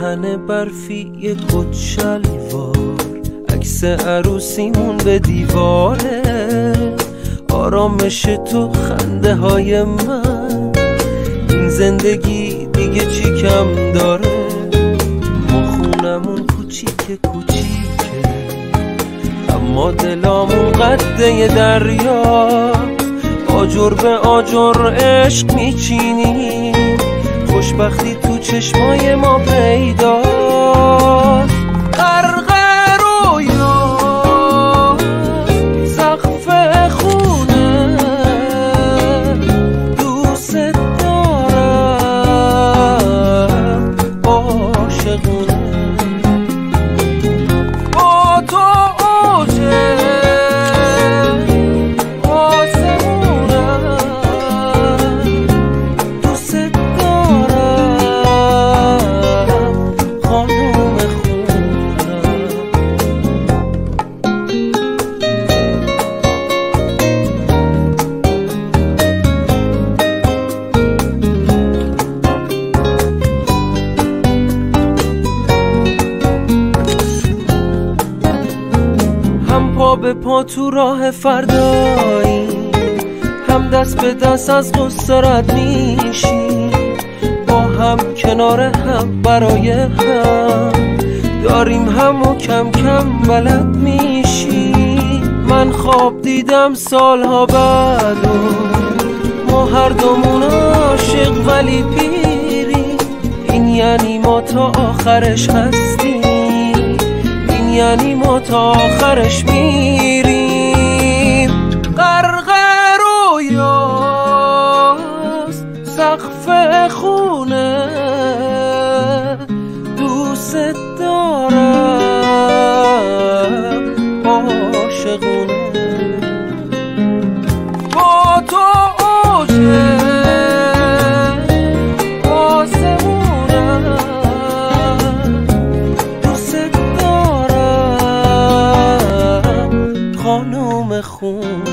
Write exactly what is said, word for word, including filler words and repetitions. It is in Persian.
دهن برفی یه کت شلوار، عکس عروسیمون به دیواره، آرامش تو خنده های من، این زندگی دیگه چی کم داره؟ ما خونمون کوچیکه کوچیکه اما دلامون قده دریا، آجر به آجر عشق میچینیم، خوشبختی تو چشمای ما پیداست. غرق رویا سقف خونه، دوست دارم عاشقونه، با تو اوجه به پا تو راه فردایی، هم دست به دست از غصه رد میشیم، با هم کنار هم برای هم داریم هم و کم کم بلد میشیم. من خواب دیدم سالها بعد و ما هر دومون عاشق ولی پیریم، این یعنی ما تا آخرش هستیم، یعنی ما تا آخرش میریم. غرق رویاست سقف خونه، دوست دارم عاشقونه، با تو اوجه خانم خون.